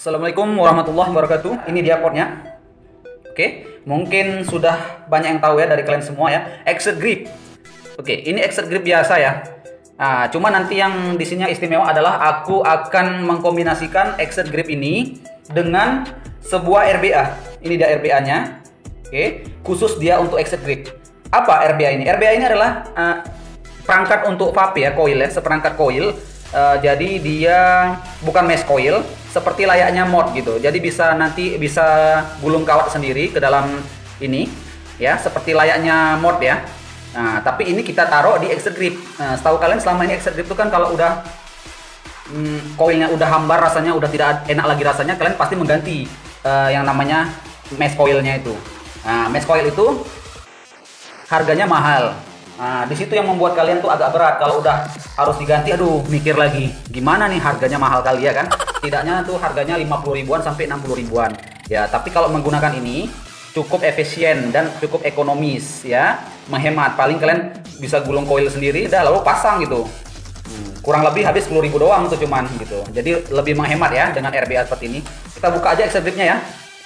Assalamualaikum warahmatullahi wabarakatuh. Ini dia portnya. Oke, mungkin sudah banyak yang tahu ya dari kalian semua ya. Exit grip. Oke, ini exit grip biasa ya. Nah, cuma nanti yang di sini yang istimewa adalah aku akan mengkombinasikan exit grip ini dengan sebuah RBA. Ini dia RBA-nya. Oke, khusus dia untuk exit grip. Apa RBA ini? RBA ini adalah perangkat untuk vape ya, coil ya, seperangkat coil. Jadi dia bukan mesh coil, seperti layaknya mod gitu. Jadi nanti bisa gulung kawat sendiri ke dalam ini ya, seperti layaknya mod ya. Nah, tapi ini kita taruh di exit grip. Nah, setahu kalian selama ini exit grip itu kan kalau udah coilnya udah hambar, rasanya udah tidak enak lagi rasanya, kalian pasti mengganti yang namanya mesh coilnya itu. Nah, mesh coil itu harganya mahal. Nah, di situ yang membuat kalian tuh agak berat kalau udah harus diganti. Aduh, mikir lagi. Gimana nih, harganya mahal kali ya kan? Setidaknya tuh harganya 50 ribuan sampai 60 ribuan. Ya, tapi kalau menggunakan ini cukup efisien dan cukup ekonomis ya, menghemat. Paling kalian bisa gulung coil sendiri dah lalu pasang gitu. Kurang lebih habis 10 ribu doang tuh cuman gitu. Jadi lebih menghemat ya dengan RBA seperti ini. Kita buka aja exit gripnya ya.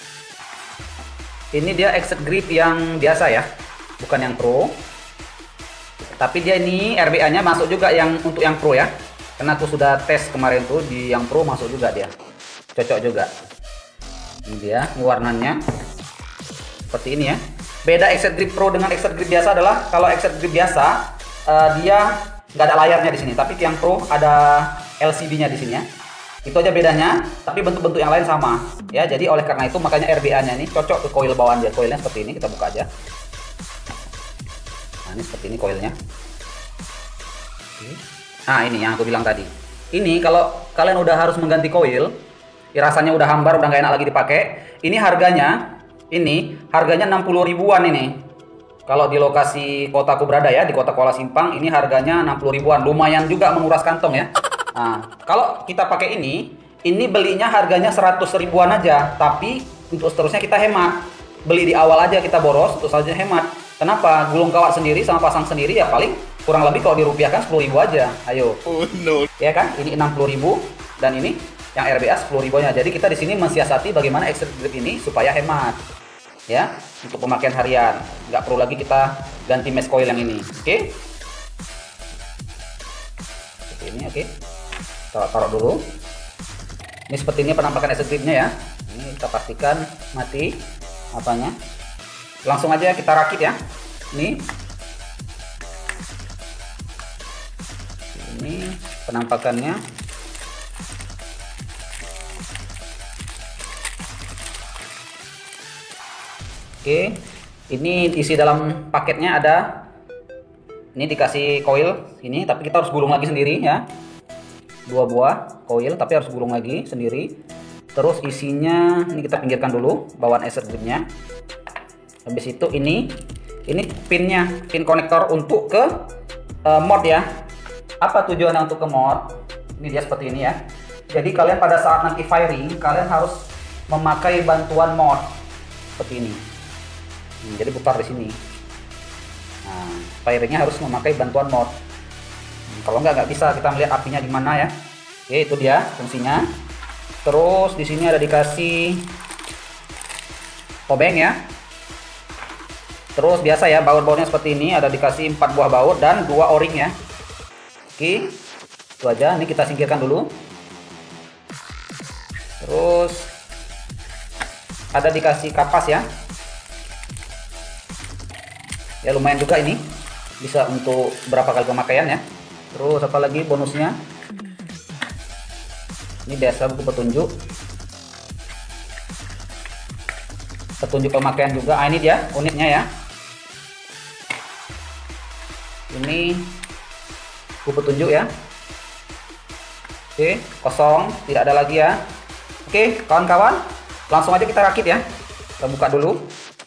Ini dia exit grip yang biasa ya, bukan yang pro. Tapi dia ini RBA-nya masuk juga yang untuk yang pro ya. Karena aku sudah tes kemarin tuh di yang pro, masuk juga dia. Cocok juga. Ini dia warnanya. Seperti ini ya. Beda exit grip pro dengan exit grip biasa adalah kalau exit grip biasa dia nggak ada layarnya di sini, tapi yang pro ada LCD-nya di sini ya. Itu aja bedanya, tapi bentuk-bentuk yang lain sama. Ya, jadi oleh karena itu makanya RBA-nya ini cocok ke coil bawaan dia. Coilnya seperti ini, kita buka aja. Nah, ini seperti ini coilnya. Nah, ini yang aku bilang tadi. Ini kalau kalian udah harus mengganti coil, rasanya udah hambar, udah nggak enak lagi dipakai. Ini harganya 60 ribuan ini. Kalau di lokasi kotaku berada ya, di kota Kuala Simpang, ini harganya 60 ribuan. Lumayan juga menguras kantong ya. Nah, kalau kita pakai ini belinya harganya 100 ribuan aja. Tapi untuk seterusnya kita hemat. Beli di awal aja kita boros, untuk saja hemat. Kenapa? Gulung kawat sendiri sama pasang sendiri ya paling kurang lebih kalau dirupiahkan 10 ribu aja. Ayo. Oh, no. Ya kan? Ini 60 ribu dan ini yang RBA 10 ribunya. Jadi kita di sini mensiasati bagaimana exit grip ini supaya hemat. Ya, untuk pemakaian harian. Nggak perlu lagi kita ganti mesh coil yang ini. Oke? Seperti ini, oke. Taruh dulu. Ini seperti ini penampakan exit gripnya ya. Ini kita pastikan mati apanya. Langsung aja kita rakit ya. Ini penampakannya. Oke, ini isi dalam paketnya ada. Ini dikasih coil ini, tapi kita harus gulung lagi sendiri ya. 2 buah coil, tapi harus gulung lagi sendiri. Terus isinya ini kita pinggirkan dulu bawaan exit gripnya. Habis itu ini pinnya, pin konektor untuk ke mod ya. Apa tujuannya untuk ke mod? Ini dia seperti ini ya. Jadi kalian pada saat nanti firing, kalian harus memakai bantuan mod seperti ini. Jadi putar di sini. Nah, firingnya harus memakai bantuan mod. Kalau nggak bisa kita melihat apinya di mana ya. Oke, itu dia fungsinya. Terus di sini ada dikasih obeng ya. Terus biasa ya, baut-bautnya seperti ini, ada dikasih 4 buah baut dan 2 o-ring ya. Oke, itu aja. Ini kita singkirkan dulu. Terus ada dikasih kapas ya. Ya lumayan juga ini, bisa untuk berapa kali pemakaian ya. Terus apa lagi bonusnya? Ini biasa buku petunjuk pemakaian juga. Ini dia unitnya ya. Ini buku petunjuk ya. Oke, kosong, tidak ada lagi ya. Oke, kawan-kawan, langsung aja kita rakit ya. Kita buka dulu.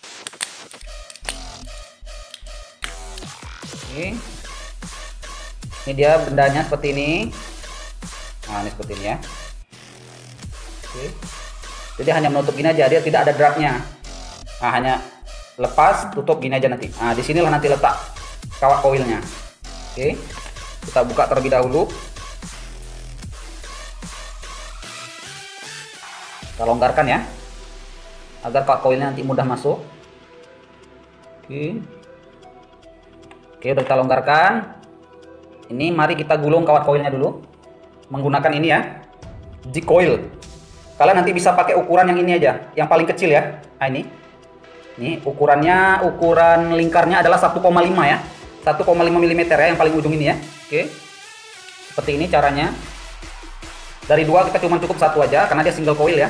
Oke. Ini dia bendanya seperti ini. Nah, ini seperti ini ya. Oke. Jadi hanya menutup gini aja, dia tidak ada dragnya. Nah, hanya lepas, tutup gini aja nanti. Nah, disinilah nanti letak kawat coilnya. Oke, kita buka terlebih dahulu. Kita longgarkan ya, agar koilnya nanti mudah masuk. Oke. Oke, udah kita longgarkan. Ini mari kita gulung kawat koilnya dulu. Menggunakan ini ya, jig coil. Kalian nanti bisa pakai ukuran yang ini aja, yang paling kecil ya. Nah ini ukurannya, ukuran lingkarnya adalah 1,5 ya. 1,5 mm ya, yang paling ujung ini ya. Oke. Seperti ini caranya. Dari dua kita cuma cukup satu aja karena dia single coil ya.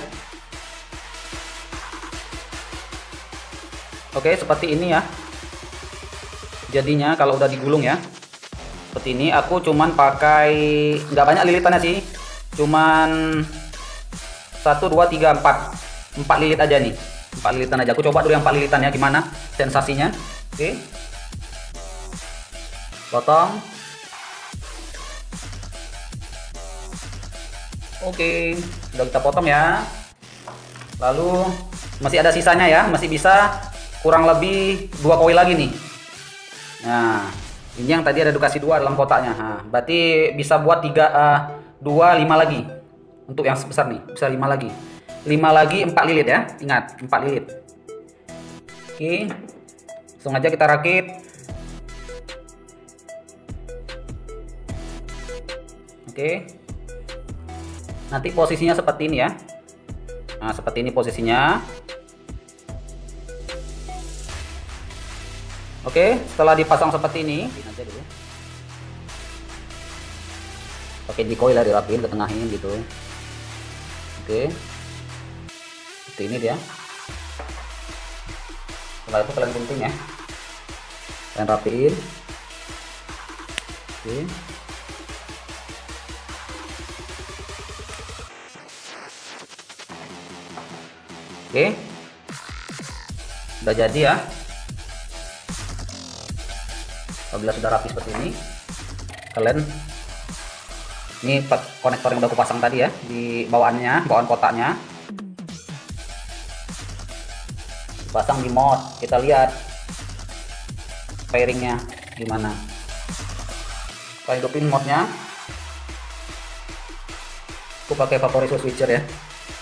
Oke, seperti ini ya. Jadinya kalau udah digulung ya. Seperti ini, aku cuman pakai nggak banyak lilitannya sih. Cuman 1 2 3 4 lilit aja nih. 4 lilitan aja. Aku coba dulu yang 4 lilitan ya, gimana sensasinya. Oke. Potong. Oke, udah kita potong ya. Lalu masih ada sisanya ya, masih bisa kurang lebih 2 koil lagi nih. Nah, ini yang tadi ada dikasih 2 dalam kotaknya. Nah, berarti bisa buat 2 5 lagi. Untuk yang sebesar nih, bisa 5 lagi. 5 lagi 4 lilit ya. Ingat, 4 lilit. Oke. Langsung aja kita rakit. Oke. Nanti posisinya seperti ini ya. Nah, seperti ini posisinya. Oke, setelah dipasang seperti ini, aja dulu. Pakai jig-coil ya, dirapin, ketengahin gitu. Oke. Seperti ini dia. Setelah itu kalian gunting ya. Kalian rapiin. Oke. Oke. Udah jadi ya. Apabila sudah rapi seperti ini, kalian ini konektor yang udah aku pasang tadi ya di bawaannya, bawaan kotaknya, pasang di mod. Kita lihat pairingnya gimana. Kita hidupin modnya. Aku pakai vaporizer switcher ya.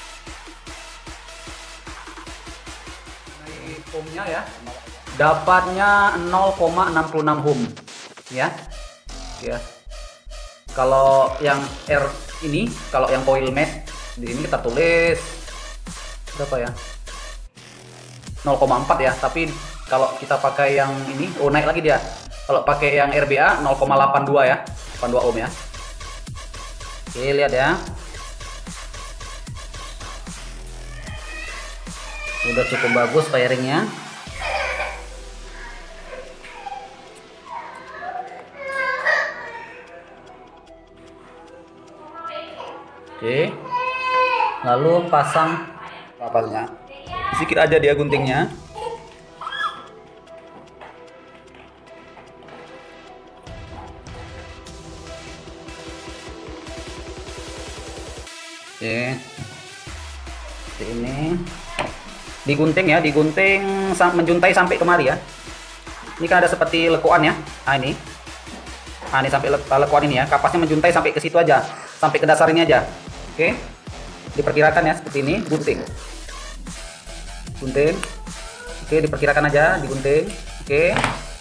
Ini ohmnya ya. Dapatnya 0,66 ohm ya. Ya. Kalau yang R ini, kalau yang coil mesh di sini kita tulis berapa ya? 0,4 ya, tapi kalau kita pakai yang ini, oh naik lagi dia. Kalau pakai yang RBA 0,82 ya, 82 ohm ya. Oke, lihat ya. Udah cukup bagus pairingnya. Oke, lalu pasang kapalnya. Sedikit aja dia guntingnya. Oke, seperti ini. Digunting ya, digunting menjuntai sampai kemari ya. Ini kan ada seperti lekuan ya. Nah ini. Nah ini sampai lekuan ini ya. Kapasnya menjuntai sampai ke situ aja, sampai ke dasar ini aja. Oke, diperkirakan ya seperti ini, gunting. Gunting. Oke, diperkirakan aja, digunting. Oke.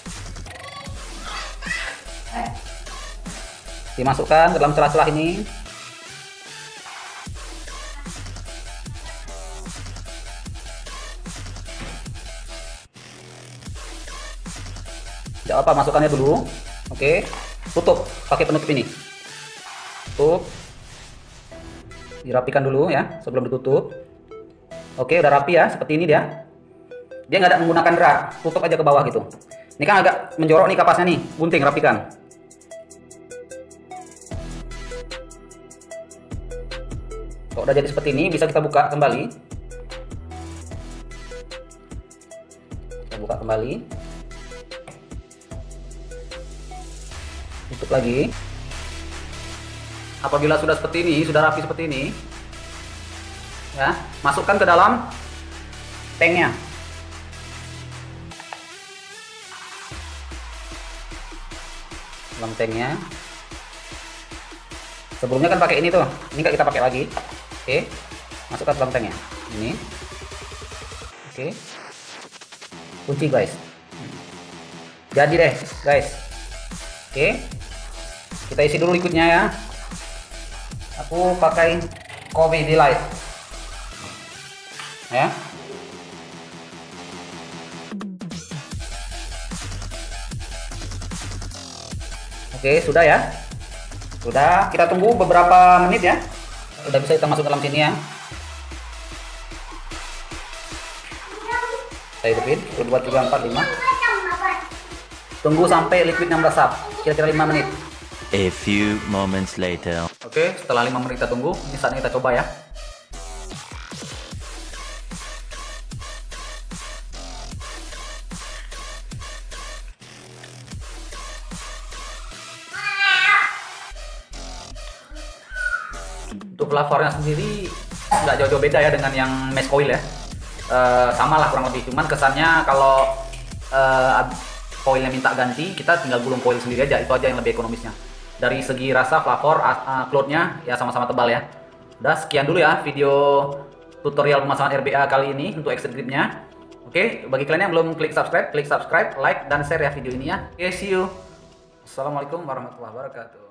Dimasukkan ke dalam celah-celah ini. Tidak apa, masukkannya dulu. Oke, tutup pakai penutup ini. Tutup. Dirapikan dulu ya sebelum ditutup. Oke, udah rapi ya, seperti ini dia. Dia nggak ada menggunakan drag, tutup aja ke bawah gitu. Ini kan agak menjorok nih kapasnya nih, gunting, rapikan. Kalau udah jadi seperti ini, bisa kita buka kembali. Kita buka kembali. Tutup lagi. Apabila sudah seperti ini, sudah rapi seperti ini, ya, masukkan ke dalam tanknya. Dalam tanknya. Sebelumnya kan pakai ini tuh, ini nggak kita pakai lagi. Oke, Masukkan dalam tanknya. Ini. Oke. Kunci guys. Jadi deh guys. Oke. Kita isi dulu liquidnya ya. Aku pakai Kobe Delight. Ya. Oke, sudah ya. Sudah, kita tunggu beberapa menit ya. Udah bisa kita masuk dalam sini ya. Saya hidupin, 1, 2, 3, 4, 5. Tunggu sampai liquidnya meresap, kira-kira 5 menit. A few moments later. Oke, setelah 5 menit kita tunggu, ini saatnya kita coba ya. Untuk flavornya sendiri nggak jauh-jauh beda ya dengan yang mesh coil ya. Sama lah kurang lebih, cuman kesannya kalau coilnya minta ganti, kita tinggal gulung coil sendiri aja, itu aja yang lebih ekonomisnya. Dari segi rasa, flavor, clothnya ya sama-sama tebal ya. Udah, sekian dulu ya video tutorial pemasangan RBA kali ini untuk exit gripnya. Oke, bagi kalian yang belum klik subscribe, like dan share ya video ini ya. Oke, see you. Assalamualaikum warahmatullahi wabarakatuh.